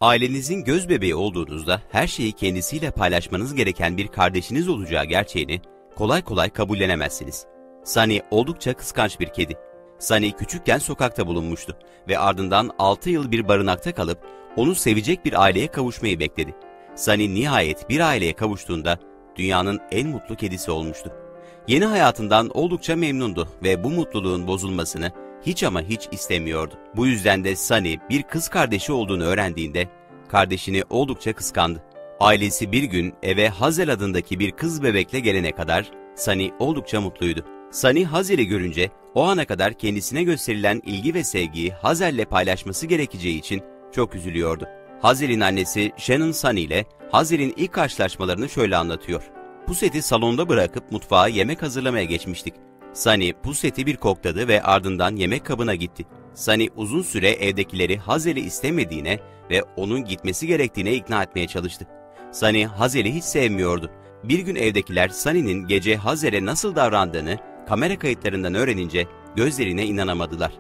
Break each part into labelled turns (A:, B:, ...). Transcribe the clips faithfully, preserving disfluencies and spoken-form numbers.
A: Ailenizin göz bebeği olduğunuzda her şeyi kendisiyle paylaşmanız gereken bir kardeşiniz olacağı gerçeğini kolay kolay kabullenemezsiniz. Sunny oldukça kıskanç bir kedi. Sunny küçükken sokakta bulunmuştu ve ardından altı yıl bir barınakta kalıp onu sevecek bir aileye kavuşmayı bekledi. Sunny nihayet bir aileye kavuştuğunda dünyanın en mutlu kedisi olmuştu. Yeni hayatından oldukça memnundu ve bu mutluluğun bozulmasını hiç ama hiç istemiyordu. Bu yüzden de Sunny bir kız kardeşi olduğunu öğrendiğinde kardeşini oldukça kıskandı. Ailesi bir gün eve Hazel adındaki bir kız bebekle gelene kadar Sunny oldukça mutluydu. Sunny Hazel'i görünce o ana kadar kendisine gösterilen ilgi ve sevgiyi Hazel'le paylaşması gerekeceği için çok üzülüyordu. Hazel'in annesi Shannon Sunny ile Hazel'in ilk karşılaşmalarını şöyle anlatıyor. Pusset'i salonda bırakıp mutfağa yemek hazırlamaya geçmiştik. Sunny Pusset'i bir kokladı ve ardından yemek kabına gitti. Sunny uzun süre evdekileri Hazel'i istemediğine ve onun gitmesi gerektiğine ikna etmeye çalıştı. Sunny Hazel'i hiç sevmiyordu. Bir gün evdekiler Sunny'nin gece Hazel'e nasıl davrandığını kamera kayıtlarından öğrenince gözlerine inanamadılar.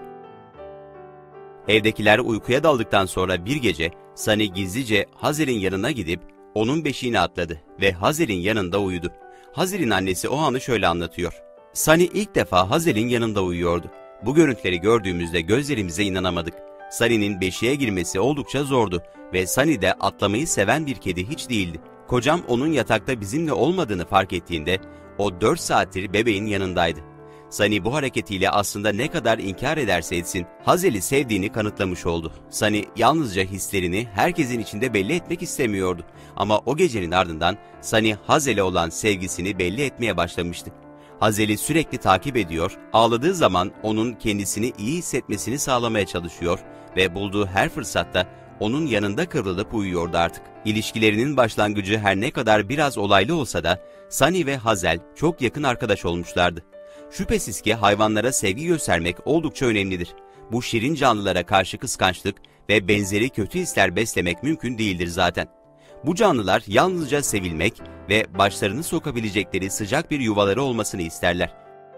A: Evdekiler uykuya daldıktan sonra bir gece Sunny gizlice Hazel'in yanına gidip onun beşiğine atladı ve Hazel'in yanında uyudu. Hazel'in annesi o anı şöyle anlatıyor. Sunny ilk defa Hazel'in yanında uyuyordu. Bu görüntüleri gördüğümüzde gözlerimize inanamadık. Sunny'nin beşiğe girmesi oldukça zordu ve Sunny de atlamayı seven bir kedi hiç değildi. Kocam onun yatakta bizimle olmadığını fark ettiğinde o dört saattir bebeğin yanındaydı. Sunny bu hareketiyle aslında ne kadar inkar ederse etsin Hazel'i sevdiğini kanıtlamış oldu. Sunny yalnızca hislerini herkesin içinde belli etmek istemiyordu. Ama o gecenin ardından Sunny Hazel'e olan sevgisini belli etmeye başlamıştı. Hazel'i sürekli takip ediyor, ağladığı zaman onun kendisini iyi hissetmesini sağlamaya çalışıyor ve bulduğu her fırsatta onun yanında kıvrılıp uyuyordu artık. İlişkilerinin başlangıcı her ne kadar biraz olaylı olsa da Sunny ve Hazel çok yakın arkadaş olmuşlardı. Şüphesiz ki hayvanlara sevgi göstermek oldukça önemlidir. Bu şirin canlılara karşı kıskançlık ve benzeri kötü hisler beslemek mümkün değildir zaten. Bu canlılar yalnızca sevilmek ve başlarını sokabilecekleri sıcak bir yuvaları olmasını isterler.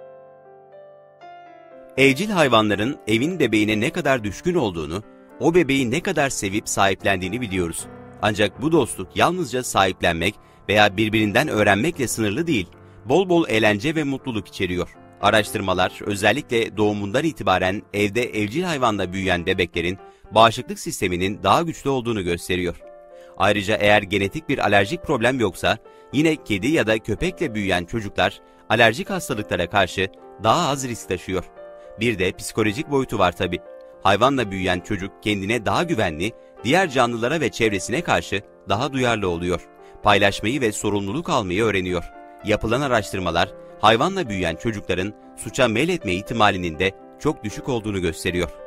A: Evcil hayvanların evin bebeğine ne kadar düşkün olduğunu, o bebeği ne kadar sevip sahiplendiğini biliyoruz. Ancak bu dostluk yalnızca sahiplenmek veya birbirinden öğrenmekle sınırlı değil, bol bol eğlence ve mutluluk içeriyor. Araştırmalar özellikle doğumundan itibaren evde evcil hayvanla büyüyen bebeklerin bağışıklık sisteminin daha güçlü olduğunu gösteriyor. Ayrıca eğer genetik bir alerjik problem yoksa yine kedi ya da köpekle büyüyen çocuklar alerjik hastalıklara karşı daha az risk taşıyor. Bir de psikolojik boyutu var tabi. Hayvanla büyüyen çocuk kendine daha güvenli, diğer canlılara ve çevresine karşı daha duyarlı oluyor. Paylaşmayı ve sorumluluk almayı öğreniyor. Yapılan araştırmalar hayvanla büyüyen çocukların suça meyletme ihtimalinin de çok düşük olduğunu gösteriyor.